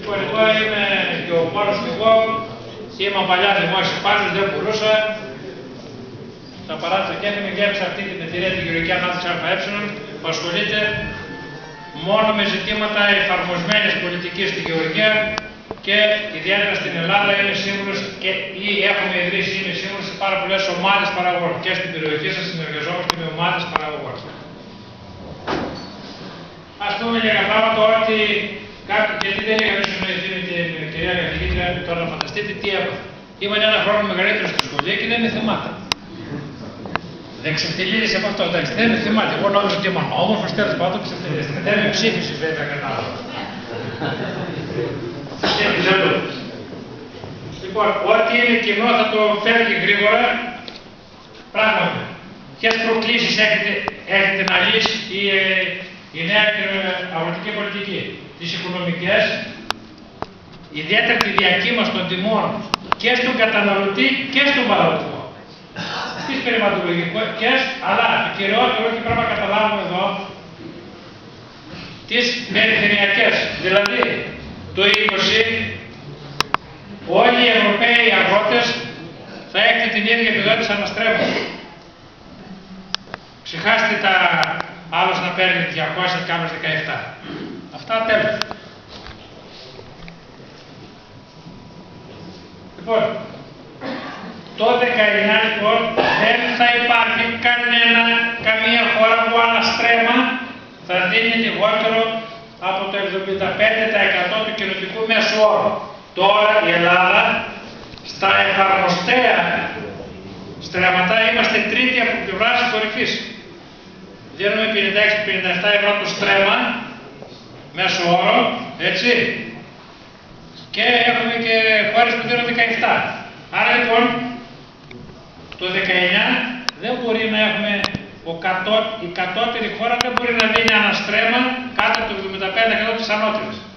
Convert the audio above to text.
Λοιπόν, εγώ είμαι και ο μόνος μου εγώ. Είμαι παλιά δημόσιος υπάλληλος, δεν μπορούσα. Τα παράτησα και έφυγα και έψα αυτή την εταιρεία τη Γεωργική Ανάπτυξη ΑΕ που ασχολείται μόνο με ζητήματα εφαρμοσμένης πολιτικής στη Γεωργία και ιδιαίτερα στην Ελλάδα είμαι σύμβουλος ή έχουμε ιδρύσει, είμαι σύμβουλος σε πάρα πολλές ομάδες παραγωγών και στην περιοχή σας συνεργαζόμαστε με ομάδες παραγωγών. Ας πούμε λίγα πράγματα ότι γιατί δεν είχαμε συνοηθεί με την κυρία καθηγήτρια, τώρα να φανταστείτε τι έπαθα. Ήμουν ένα χρόνο μεγαλύτερο στη σχολεία και δεν με θυμάται. Δεν ξεφτιλίζει από αυτό, εντάξει, δεν με θυμάται. Εγώ νόμιζα ότι ήμουν όμορφος, τέλος πάντων ξεφτιλίζεται. Δεν με ψήφισε βέβαια κατάλαβα. Ψήφισε εδώ. Λοιπόν, ό,τι είναι κοινό θα το φέρει γρήγορα. Πράγματι. Ποιες προκλήσεις έχετε να λύσει η νέα αγροτική πολιτική? Τις οικονομικές, ιδιαίτερα τη διακύμανση των τιμών και στον καταναλωτή και στον παραγωγό. Τις περιβαλλοντολογικές, αλλά το κυριότερο όχι πρέπει να καταλάβουμε εδώ, τις περιφερειακές. Δηλαδή, το 20, όλοι οι Ευρωπαίοι αγρότες θα έχετε την ίδια επιδότηση αναστρέφωση. Ξεχάστε τα άλλος να παίρνει 200 και άλλος 17. Αυτά τέλος. Λοιπόν, το 19 λοιπόν δεν θα υπάρχει καμία χώρα που αναστρέμα θα δίνει λιγότερο από το 75% του κοινοτικού μέσου όρου. Τώρα η Ελλάδα στα εφαρμοστέα στρέμματα είμαστε τρίτη από την πλευρά της κορυφής. Δίνουμε 56-57 ευρώ το στρέμμα μέσο όρο, έτσι. Και έχουμε και χώρες που δίνουν 17. Άρα λοιπόν, το 19 δεν μπορεί να έχουμε, η κατώτερη χώρα δεν μπορεί να δίνει αναστρέμμα κάτω από το 75% της ανώτερης.